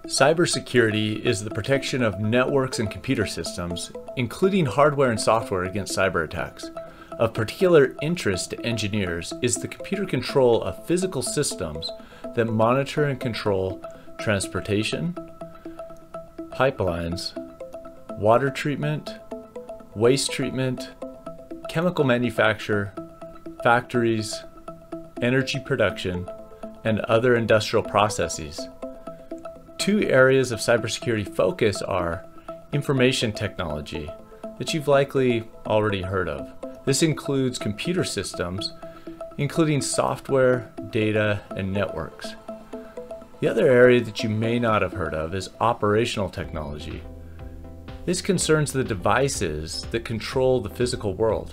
Cybersecurity is the protection of networks and computer systems, including hardware and software, against cyber attacks. Of particular interest to engineers is the computer control of physical systems that monitor and control transportation, pipelines, water treatment, waste treatment, chemical manufacture, factories, energy production, and other industrial processes. Two areas of cybersecurity focus are information technology, that you've likely already heard of. This includes computer systems, including software, data, and networks. The other area that you may not have heard of is operational technology. This concerns the devices that control the physical world.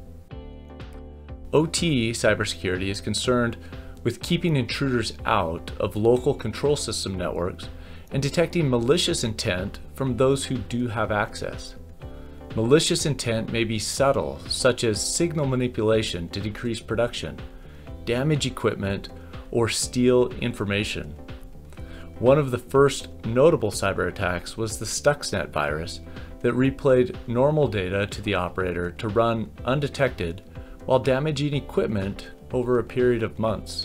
OT Cybersecurity is concerned with keeping intruders out of local control system networks and detecting malicious intent from those who do have access. Malicious intent may be subtle, such as signal manipulation to decrease production, damage equipment, or steal information. One of the first notable cyber attacks was the Stuxnet virus that replayed normal data to the operator to run undetected while damaging equipment over a period of months.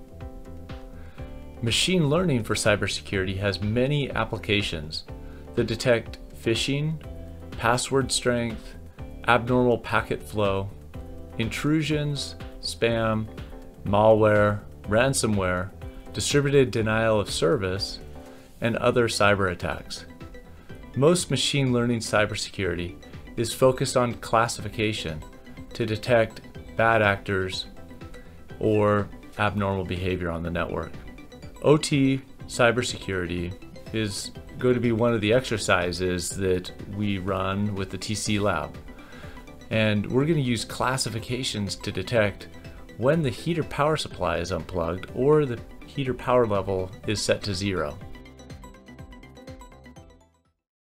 Machine learning for cybersecurity has many applications that detect phishing, password strength, abnormal packet flow, intrusions, spam, malware, ransomware, distributed denial of service, and other cyber attacks. Most machine learning cybersecurity is focused on classification to detect bad actors or abnormal behavior on the network. OT Cybersecurity is going to be one of the exercises that we run with the TC Lab. And we're going to use classifications to detect when the heater power supply is unplugged or the heater power level is set to 0.